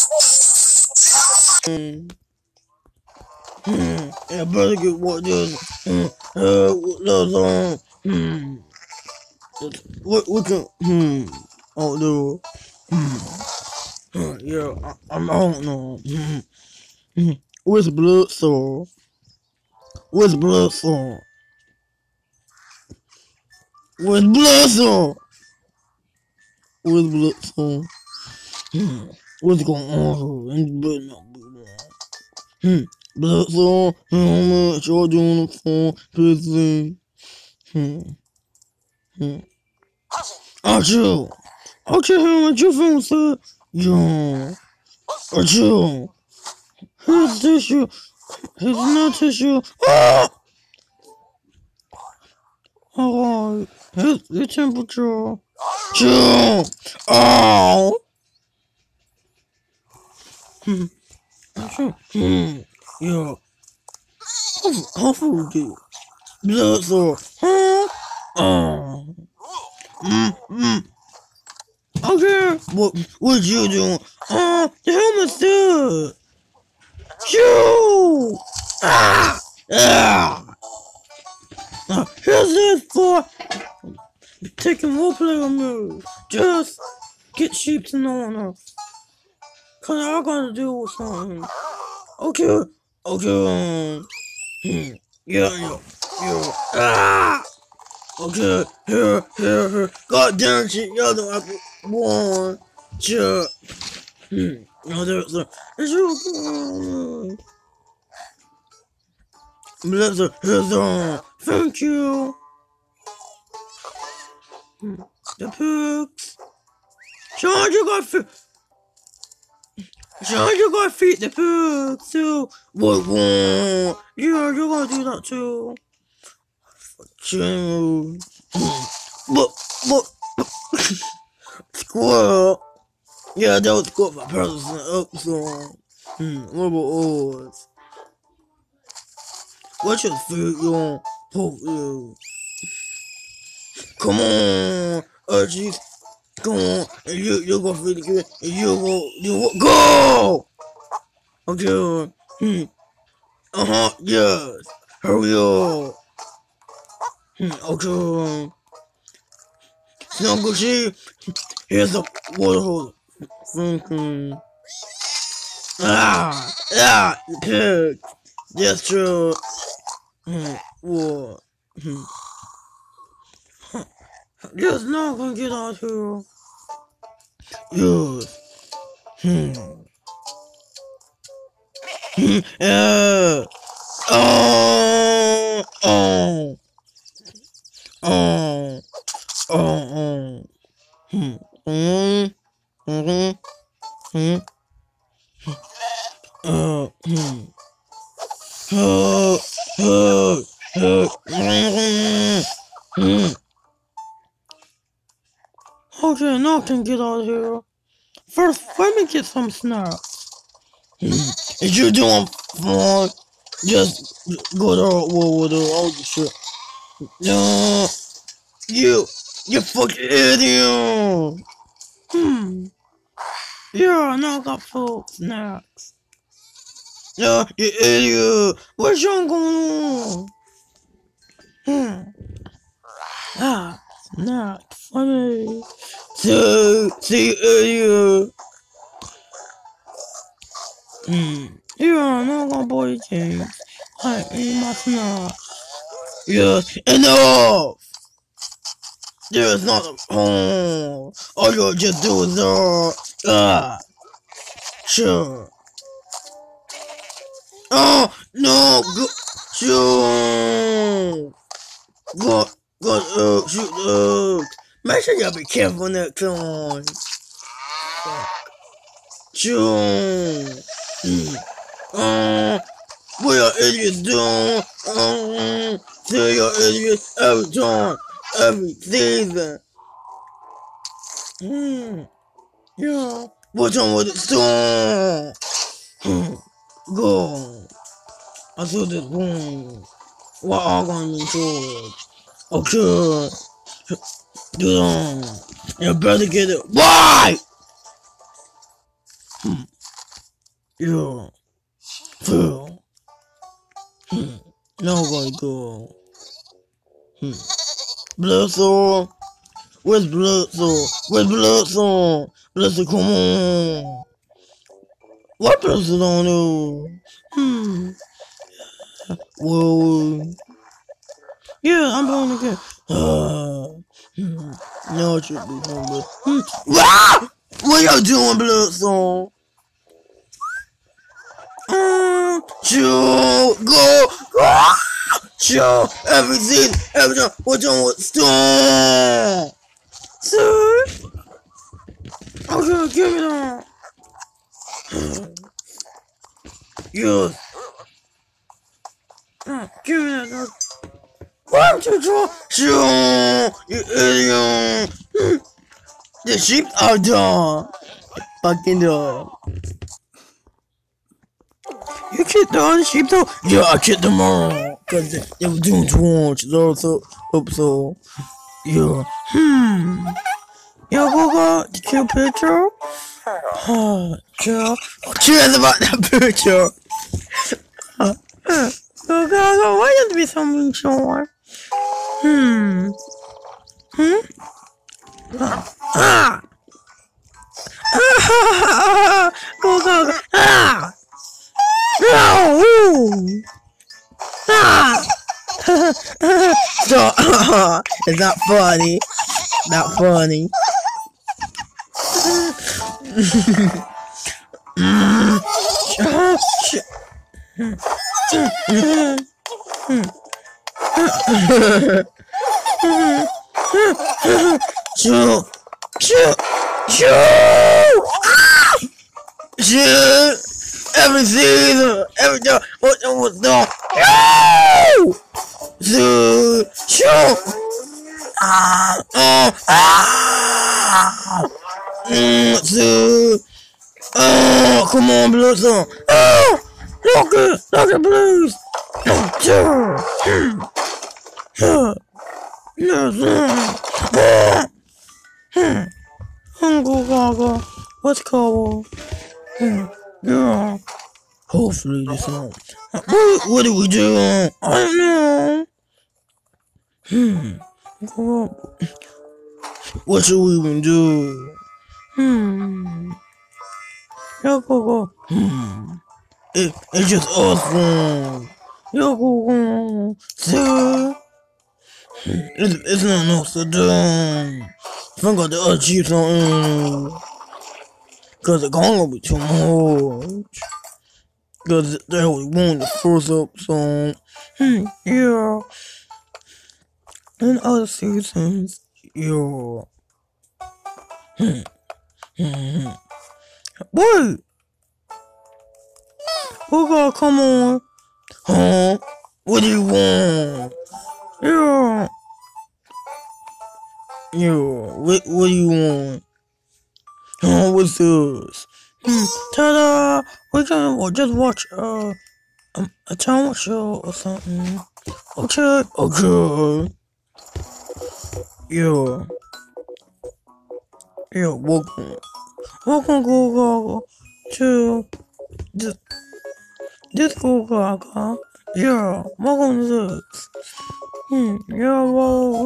I better get what this. That's what can oh do? Yeah, I don't know. Where's blood sore? Where's blood sore? Where's blood sore? Where's blood sore? What's going on? And blood not blood. Blood sore. How much you're doing the phone? Please. Achoo! Achoo! How much you feeling, sir? Yeah. Achoo! Here's tissue. Here's no tissue. Ah! Alright. Here's your temperature. Chill. Ow! Achoo. Yeah. Hopefully, do. Blood sore. Huh? Oh. Okay. What you doing? The helmet's dead. Shoo! Ah! Ah! Here's this for taking roleplayer move. Just get sheep to know enough. Cause I gotta deal with something. Okay. Okay. Yeah. Ah! Okay. Here. God damn shit, y'all don't have one. Sure. No, there's a. Here's on. Thank you. The pigs. Shaun, you got feed the pigs too. What? Yeah, you gotta do that too. General. But, squirrel. Yeah, that was good for personal episode. What about us? What's your food you want? Oh, come on, Archie. Come on, and you go feed the kid, and go. Okay. Yes. Hurry up. Okay. Snuggle sheep. Here's the water hose. The pig. That's true. What? Just not gonna get out here. Yes. Yeah. Oh. Okay, now I can get out of here. First, let me get some snacks. Is you doing fine? Just go to war with all the shit. No, you fucking idiot. Yeah, now I got full snacks. Yeah, you idiot. What's Shaun going on? Not funny. See, idiot. Yeah, now I got boy things. I eat my snacks. Yes, enough. There's not a home. All you just do is sure. Oh no, go, shoot, shoot. Make sure y'all be careful next time. Shoot. What are idiots doing? See your idiots every time, every season. Yeah. What's on with the storm? Go. I saw this boom. What are going to charge? Okay. Do on. You better get it. Why? Yeah. Phil. Now I'm gonna go. Bloodsaw. Where's Bloodsaw? Where's Bloodsaw? Bloodsaw, come on. What Bloodsaw don't know? Whoa. Yeah, I'm going again. No, it should be fun, but. What y'all doing, Bloodsaw? Sure, go, sure, everything, everything, what's on with Storm? Sir? Okay, give me that. Yes. Give me that. Why don't you draw? Sure, you idiot. The sheep are done. Fucking dog. You kicked the other sheep though? Yeah, I kicked them all. Cause they were doing too much. So, hope so. Yeah. Yo, go, did you picture? Joe. Cheers about that picture. Go, why does it be something Shaun? Ah! Go. Ah! No! Ah! Stop. Is that funny? Not funny. Shoot! Everything! What's no! Shoot! Come on, Blues! Look at Blues! Go. What's called? Yeah. Hopefully this one. What do we do? I don't know. What should we even do? Yeah, go. It's just awesome. Yeah, go. So, it's not no so dumb. If I got the other chips on, cause it's gonna be too much. Cause they only won the first episode. Yeah. And other seasons. Yeah. Wait! Oh God, come on. Huh? What do you want? Yeah. What do you want? Huh? What's this? Ta-da! We can just watch a talent show or something. Okay. Yeah, welcome Google to this Google. Yeah, welcome to this. Yeah, well,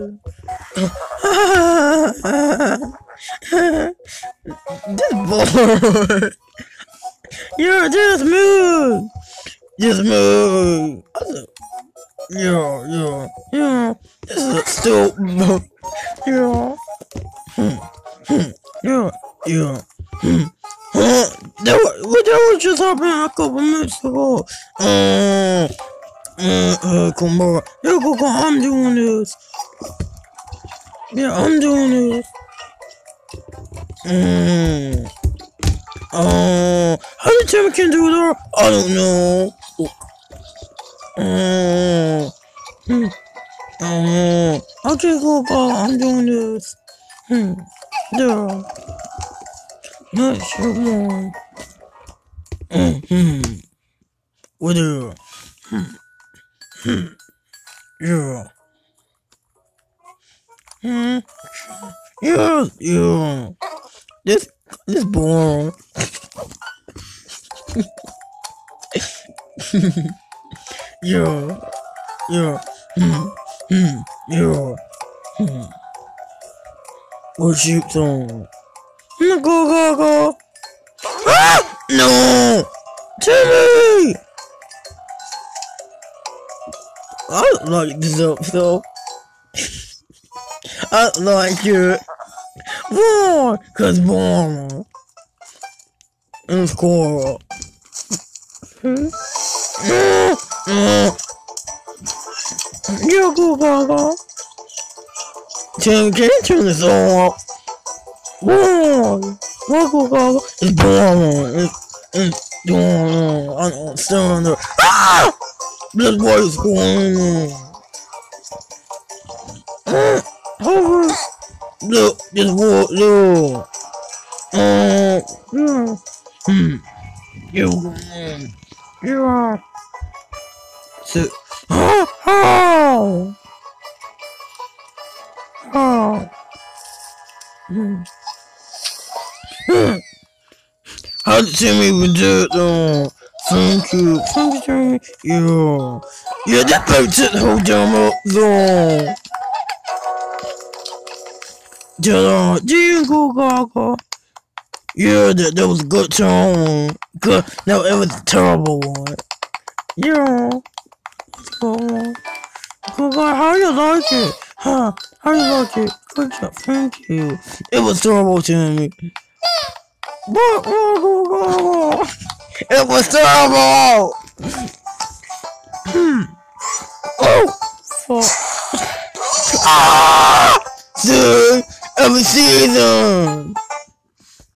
this boy. Yeah, just move. Yeah. This is stupid. Yeah. Yeah. That was just happening a couple minutes ago. Come on. Yeah, go, I'm doing this. Yeah, I'm doing this. How did Timmy can do that? I don't know. Okay, go, I'm doing this. Yeah. Not sure more. Whatever. Yeah. Yeah. This boring. Yeah, yeah, yeah. What sheep's on? Go, go, go. Ah! No! Timmy! I like this episode. I like it. Why? Cause Mama and Squirrel. You go, Gaga. Tim, can you turn this off? Why? Why go, Gaga? It's boring. It's boring. I don't understand it. Ah! That's what is going on. Hover. Look, just walk, look. Yeah. You go on. Yeah. So, how? How? How did Timmy even do it though? Thank you. Thank you, Timmy. Yeah. Yeah, that boat took the whole damn up though. Do you go, Gaga? Yeah, that was a good song. Good. No, it was a terrible one. Yeah. Oh, Gaga, how you like it? Huh? How you like it? Good job. Thank you. It was terrible, Timmy. What? It was terrible! Oh! Fuck. Ah! See? Every season!